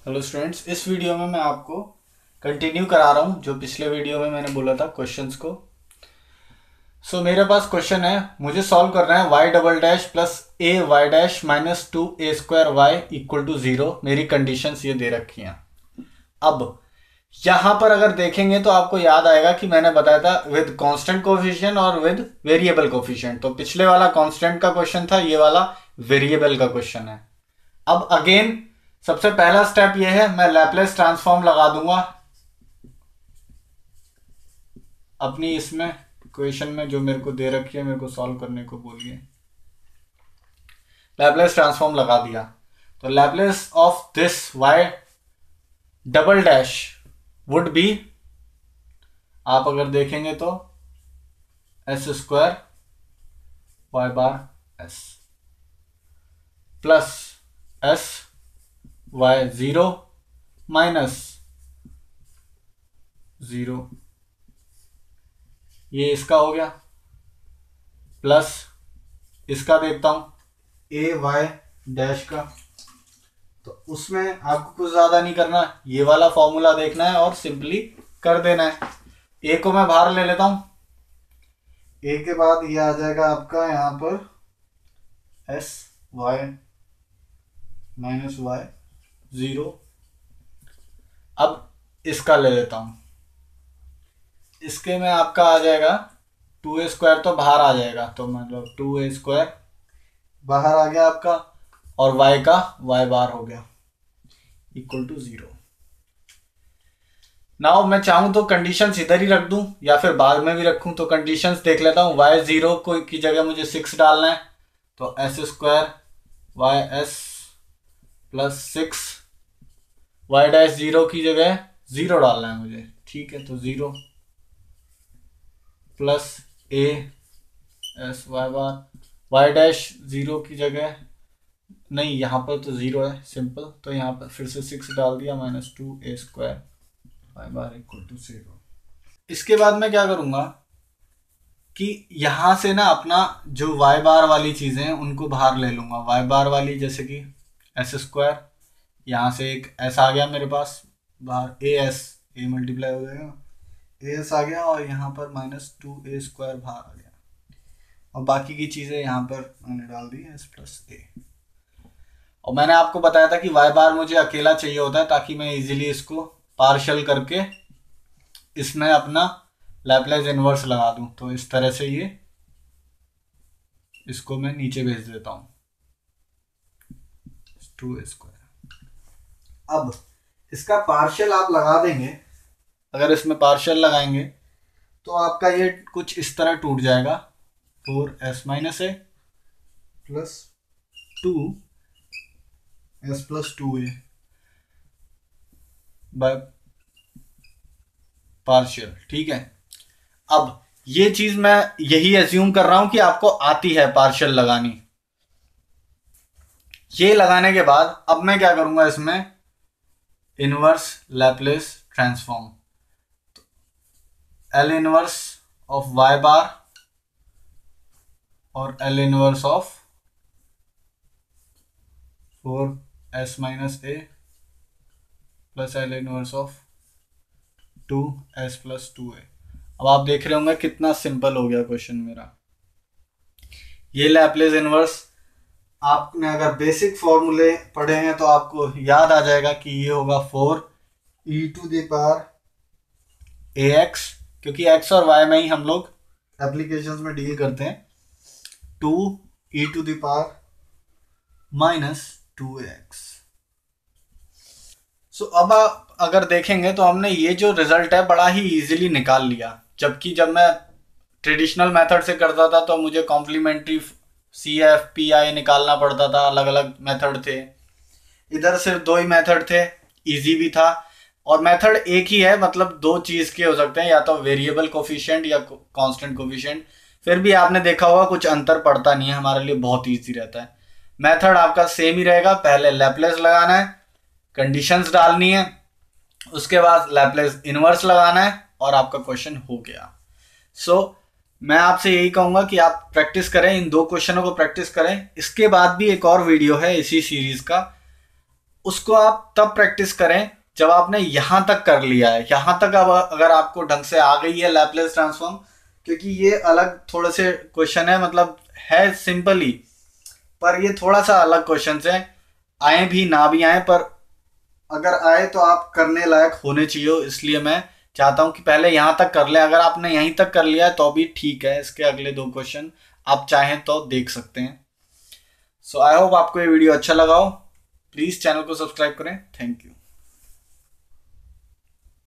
Hello students, इस video में मैं आपको कंटिन्यू करा रहा हूँ जो पिछले वीडियो में मैंने बोला था क्वेश्चंस को। मेरे पास क्वेश्चन है, मुझे सॉल्व करना है y double dash plus a y dash minus 2a² y equal to 0। मेरी कंडीशंस ये दे रखी हैं। अब यहां पर अगर देखेंगे तो आपको याद आएगा कि मैंने बताया था विद कांस्टेंट कोफिशिएंट और विद वेरिएबल कोफिशिएंट। तो पिछले वाला कांस्टेंट का क्वेश्चन था, ये वाला वेरिएबल का क्वेश्चन है। अब अगेन सबसे पहला स्टेप ये है, मैं लैपलेस ट्रांसफॉर्म लगा दूंगा अपनी इसमें इक्वेशन में जो मेरे को दे रखी है, मेरे को सॉल्व करने को बोलिए। लैपलेस ट्रांसफॉर्म लगा दिया तो Laplace of this y double dash would be, आप अगर देखेंगे तो s² y bar s plus s y 0 minus 0, ये इसका हो गया, प्लस इसका देखता हूं ए वाई डैश का। तो उसमें आपको कुछ ज्यादा नहीं करना, ये वाला फॉर्मूला देखना है और सिंपली कर देना है। ए को मैं बाहर ले लेता हूं, ए के बाद ये आ जाएगा आपका यहां पर एस वाई माइनस वाई 0। अब इसका ले लेता हूं, इसके में आपका आ जाएगा 2a² तो बाहर आ जाएगा, तो मतलब 2a² बाहर आ गया आपका, और y का y बार हो गया इक्वल टू 0। नाउ मैं चाहूं तो कंडीशंस इधर ही रख दूं या फिर बाद में भी रखूं, तो कंडीशंस देख लेता हूं। y 0 को की जगह मुझे 6 डालना है, तो s² y s plus 6, y dash 0 की जगह 0 डालना है मुझे, ठीक है। तो 0 plus a s y bar, y dash 0 की जगह नहीं, यहां पर तो 0 है सिंपल, तो यहां पर फिर से 6 डाल दिया, minus 2a² y bar equal to 0। इसके बाद मैं क्या करूंगा कि यहां से ना अपना जो वाई बार वाली चीजें हैं उनको बाहर ले लूंगा। वाई बार वाली जैसे कि s², यहां से एक s आ गया मेरे पास बाहर, ए मल्टीप्लाई हो जाएगा, एस आ गया, और यहाँ पर माइनस 2a² बाहर आ गया, और बाकी की चीज़ें यहाँ पर मैंने डाल दी s प्लस ए। और मैंने आपको बताया था कि वाई बार मुझे अकेला चाहिए होता है ताकि मैं इजीली इसको पार्शियल करके इसमें अपना लैपलेस इनवर्स लगा दूं। तो इस तरह से ये इसको मैं नीचे भेज देता हूँ 2a²। अब इसका पार्शियल आप लगा देंगे, अगर इसमें पार्शियल लगाएंगे तो आपका ये कुछ इस तरह टूट जाएगा, 4s minus a plus 2s plus 2a by partial, ठीक है। अब ये चीज मैं यही एज्यूम कर रहा हूं कि आपको आती है पार्शियल लगानी। ये लगाने के बाद अब मैं क्या करूंगा, इसमें inverse Laplace transform, L inverse of y bar और L inverse of 4s minus a plus L inverse of 2s plus 2a। अब आप देख रहे होंगे कितना सिंपल हो गया क्वेश्चन मेरा। ये लैपलेस इनवर्स आपने अगर बेसिक फॉर्मूले पढ़े हैं तो आपको याद आ जाएगा कि ये होगा 4e⁴ ax, क्योंकि x और y में ही हम लोग एप्लीकेशंस में डील करते हैं, 2e⁻ माइनस 2ax। अब आप अगर देखेंगे तो हमने ये जो रिजल्ट है बड़ा ही इजीली निकाल लिया, जबकि जब मैं ट्रेडिशनल मेथड से करता था तो मुझे कॉम्प्लीमेंट्री CF/PI निकालना पड़ता था, अलग अलग मेथड थे। इधर सिर्फ 2 ही मेथड थे, इजी भी था, और मेथड एक ही है, मतलब 2 चीज के हो सकते हैं, या तो वेरिएबल कोफिशिएंट या कांस्टेंट कोफिशिएंट। फिर भी आपने देखा होगा कुछ अंतर पड़ता नहीं है, हमारे लिए बहुत इजी रहता है। मेथड आपका सेम ही रहेगा, पहले लैपलेस लगाना है, कंडीशंस डालनी है, उसके बाद लैपलेस इनवर्स लगाना है, और आपका क्वेश्चन हो गया। मैं आपसे यही कहूंगा कि आप प्रैक्टिस करें, इन 2 क्वेश्चनों को प्रैक्टिस करें। इसके बाद भी एक और वीडियो है इसी सीरीज का, उसको आप तब प्रैक्टिस करें जब आपने यहां तक कर लिया है। यहां तक अब अगर आपको ढंग से आ गई है लैपलेस ट्रांसफॉर्म, क्योंकि ये अलग थोड़े से क्वेश्चन है, मतलब है सिंपल ही, पर ये थोड़ा सा अलग क्वेश्चन है, आए भी ना भी आए, पर अगर आए तो आप करने लायक होने चाहिए। इसलिए मैं चाहता हूं कि पहले यहां तक कर ले। अगर आपने यहीं तक कर लिया है तो भी ठीक है, इसके अगले 2 क्वेश्चन आप चाहें तो देख सकते हैं। सो आई होप आपको ये वीडियो अच्छा लगा हो। प्लीज चैनल को सब्सक्राइब करें। Thank you.